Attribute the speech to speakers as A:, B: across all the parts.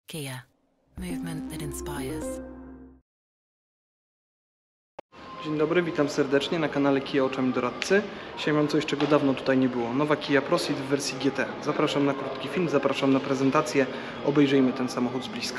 A: Kia. Movement that inspires.
B: Dzień dobry, witam serdecznie na kanale Kia Oczami Doradcy. Dzisiaj mam coś, czego dawno tutaj nie było. Nowa Kia Proceed w wersji GT. Zapraszam na krótki film, zapraszam na prezentację. Obejrzyjmy ten samochód z bliska.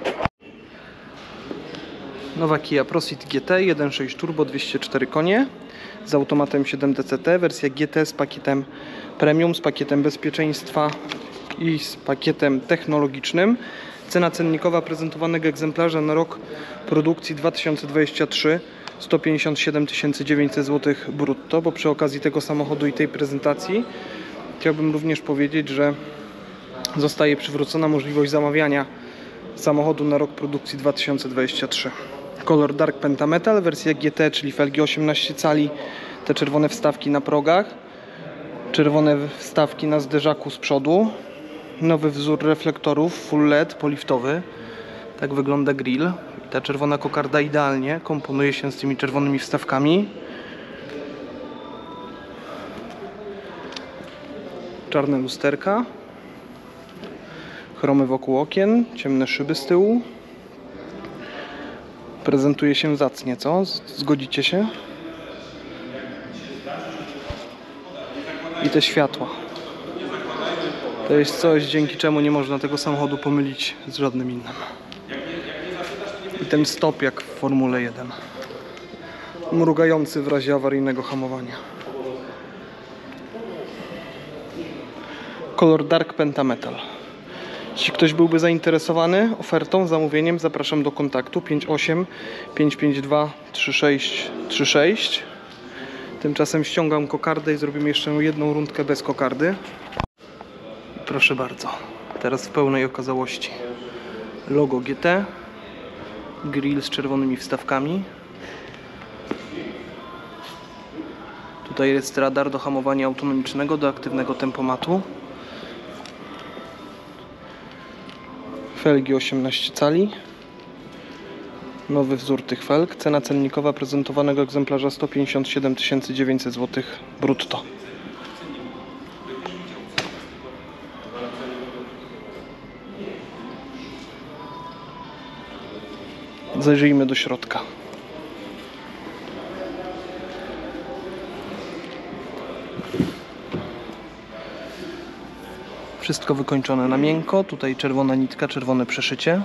B: Nowa Kia Proceed GT 1.6 turbo, 204 konie z automatem 7DCT. Wersja GT z pakietem premium, z pakietem bezpieczeństwa i z pakietem technologicznym. Cena cennikowa prezentowanego egzemplarza na rok produkcji 2023 157 900 zł brutto, bo przy okazji tego samochodu i tej prezentacji chciałbym również powiedzieć, że zostaje przywrócona możliwość zamawiania samochodu na rok produkcji 2023. Kolor Dark Pentametal, wersja GT, czyli felgi 18 cali, te czerwone wstawki na progach, czerwone wstawki na zderzaku z przodu, nowy wzór reflektorów full LED poliftowy, tak wygląda grill. Ta czerwona kokarda idealnie komponuje się z tymi czerwonymi wstawkami. Czarne lusterka, chromy wokół okien, ciemne szyby z tyłu. Prezentuje się zacnie, co? Zgodzicie się? I te światła. To jest coś, dzięki czemu nie można tego samochodu pomylić z żadnym innym. I ten stop jak w Formule 1. Mrugający w razie awaryjnego hamowania. Kolor Dark Pentametal. Jeśli ktoś byłby zainteresowany ofertą, zamówieniem, zapraszam do kontaktu 58 552 3636. Tymczasem ściągam kokardę i zrobimy jeszcze jedną rundkę bez kokardy. Proszę bardzo, teraz w pełnej okazałości. Logo GT, grill z czerwonymi wstawkami. Tutaj jest radar do hamowania autonomicznego, do aktywnego tempomatu. Felgi 18 cali. Nowy wzór tych felg. Cena cennikowa prezentowanego egzemplarza 157 900 zł brutto. Zajrzyjmy do środka. Wszystko wykończone na miękko. Tutaj czerwona nitka, czerwone przeszycie.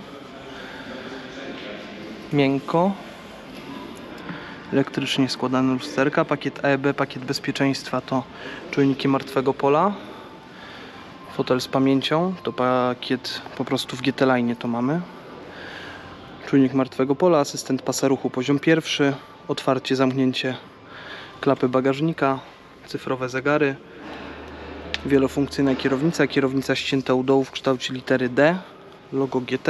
B: Miękko. Elektrycznie składane lusterka. Pakiet AEB, pakiet bezpieczeństwa to czujniki martwego pola. Fotel z pamięcią. To pakiet po prostu w GT Line to mamy. Czujnik martwego pola, asystent pasa ruchu poziom pierwszy, otwarcie, zamknięcie klapy bagażnika, cyfrowe zegary, wielofunkcyjna kierownica, kierownica ścięta u dołu w kształcie litery D, logo GT,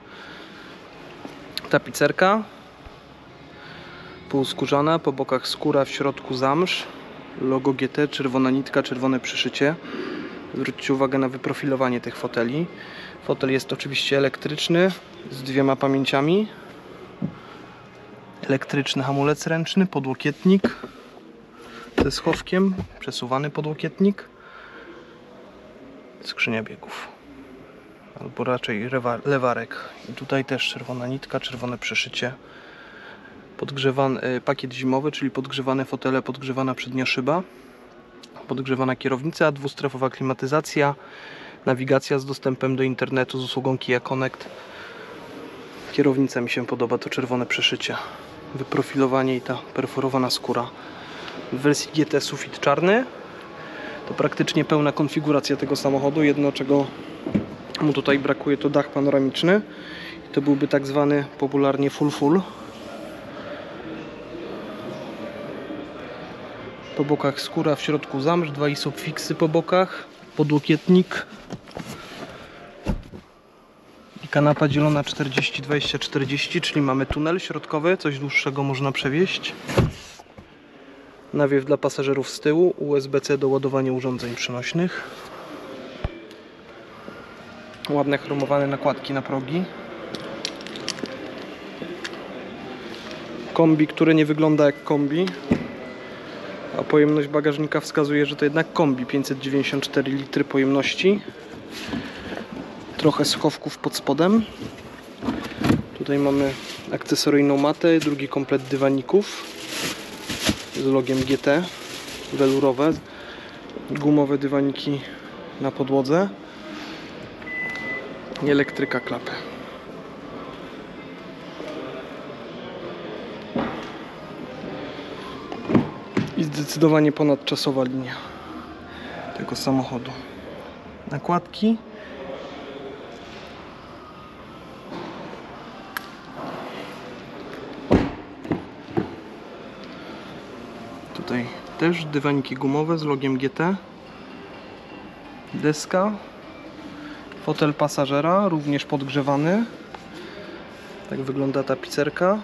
B: tapicerka półskórzana, po bokach skóra, w środku zamsz, logo GT, czerwona nitka, czerwone przyszycie. Zwróćcie uwagę na wyprofilowanie tych foteli. Fotel jest oczywiście elektryczny z dwiema pamięciami. Elektryczny hamulec ręczny, podłokietnik ze schowkiem, przesuwany podłokietnik, skrzynia biegów albo raczej lewarek. I tutaj też czerwona nitka, czerwone przeszycie. Podgrzewany pakiet zimowy, czyli podgrzewane fotele, podgrzewana przednia szyba, podgrzewana kierownica, dwustrefowa klimatyzacja, nawigacja z dostępem do internetu z usługą Kia Connect. Kierownica mi się podoba, to czerwone przeszycie, wyprofilowanie i ta perforowana skóra. W wersji GT sufit czarny. To praktycznie pełna konfiguracja tego samochodu. Jedno, czego mu tutaj brakuje, to dach panoramiczny. To byłby tak zwany popularnie full. Po bokach skóra, w środku zamsz, dwa isopfiksy po bokach, podłokietnik i kanapa dzielona 40-20-40, czyli mamy tunel środkowy, coś dłuższego można przewieźć. Nawiew dla pasażerów z tyłu, USB-C do ładowania urządzeń przenośnych. Ładne chromowane nakładki na progi. Kombi, które nie wygląda jak kombi. A pojemność bagażnika wskazuje, że to jednak kombi. 594 litry pojemności. trochę schowków pod spodem. Tutaj mamy akcesoryjną matę, drugi komplet dywaników z logiem GT, welurowe, gumowe dywaniki na podłodze i elektryka klapy. I zdecydowanie ponadczasowa linia tego samochodu. Nakładki. Tutaj też dywaniki gumowe z logiem GT. Deska. Fotel pasażera, również podgrzewany. Tak wygląda tapicerka.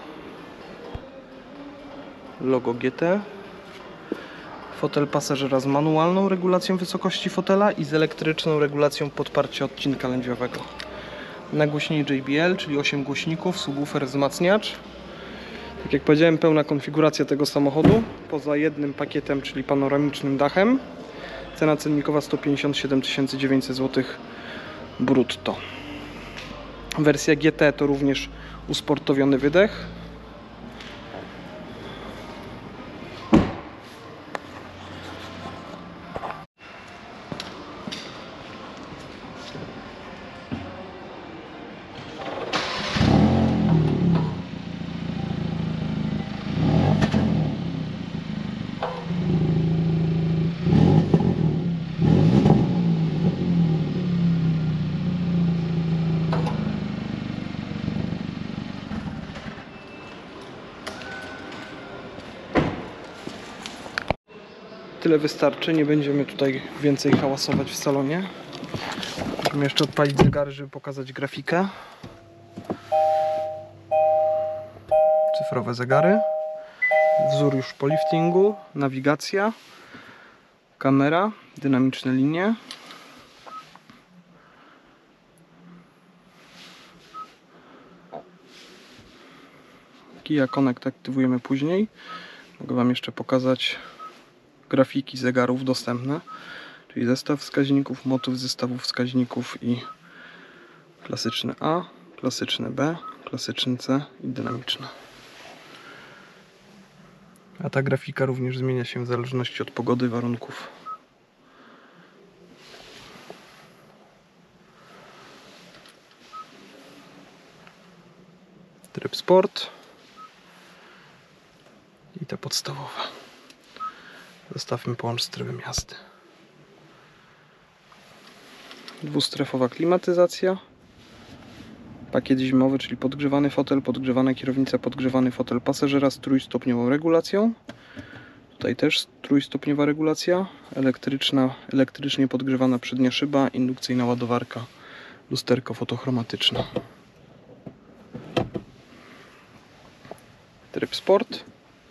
B: Logo GT. Fotel pasażera z manualną regulacją wysokości fotela i z elektryczną regulacją podparcia odcinka lędźwiowego. Nagłośnik JBL, czyli 8 głośników, subwoofer, wzmacniacz. Tak jak powiedziałem, pełna konfiguracja tego samochodu, poza jednym pakietem, czyli panoramicznym dachem. Cena cennikowa 157 900 zł brutto. Wersja GT to również usportowiony wydech. Tyle wystarczy, nie będziemy tutaj więcej hałasować w salonie. Musimy jeszcze odpalić zegary, żeby pokazać grafikę. Cyfrowe zegary. Wzór już po liftingu, nawigacja, kamera, dynamiczne linie. Kia Connect aktywujemy później. Mogę Wam jeszcze pokazać grafiki zegarów dostępne, czyli zestaw wskaźników, motyw zestawów wskaźników i klasyczny A, klasyczny B, klasyczny C i dynamiczny. A ta grafika również zmienia się w zależności od pogody, warunków. Tryb sport i te podstawowe. Zostawmy połącz z trybem jazdy. Dwustrefowa klimatyzacja. Pakiet zimowy, czyli podgrzewany fotel, podgrzewana kierownica, podgrzewany fotel pasażera z trójstopniową regulacją. Tutaj też trójstopniowa regulacja. Elektrycznie podgrzewana przednia szyba, indukcyjna ładowarka, lusterko fotochromatyczne. Tryb sport.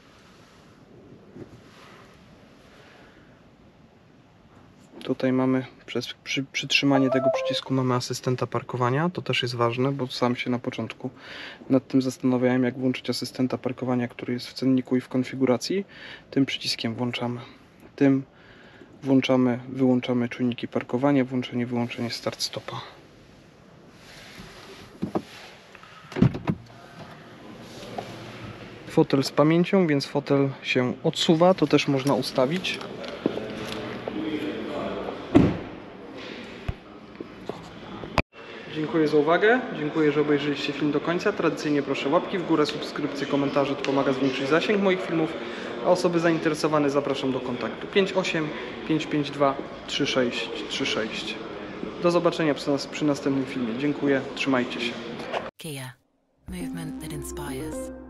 B: Tutaj mamy przy przytrzymaniu tego przycisku mamy asystenta parkowania. To też jest ważne, bo sam się na początku nad tym zastanawiałem, jak włączyć asystenta parkowania, który jest w cenniku i w konfiguracji. Tym przyciskiem włączamy. Tym włączamy, wyłączamy czujniki parkowania, włączenie, wyłączenie start-stopa. Fotel z pamięcią, więc fotel się odsuwa, to też można ustawić. Dziękuję za uwagę, dziękuję, że obejrzeliście film do końca. Tradycyjnie proszę łapki w górę, subskrypcje, komentarze, to pomaga zwiększyć zasięg moich filmów, a osoby zainteresowane zapraszam do kontaktu 58 552 3636. Do zobaczenia przy następnym filmie. Dziękuję, trzymajcie się.
A: Kia. Movement that inspires.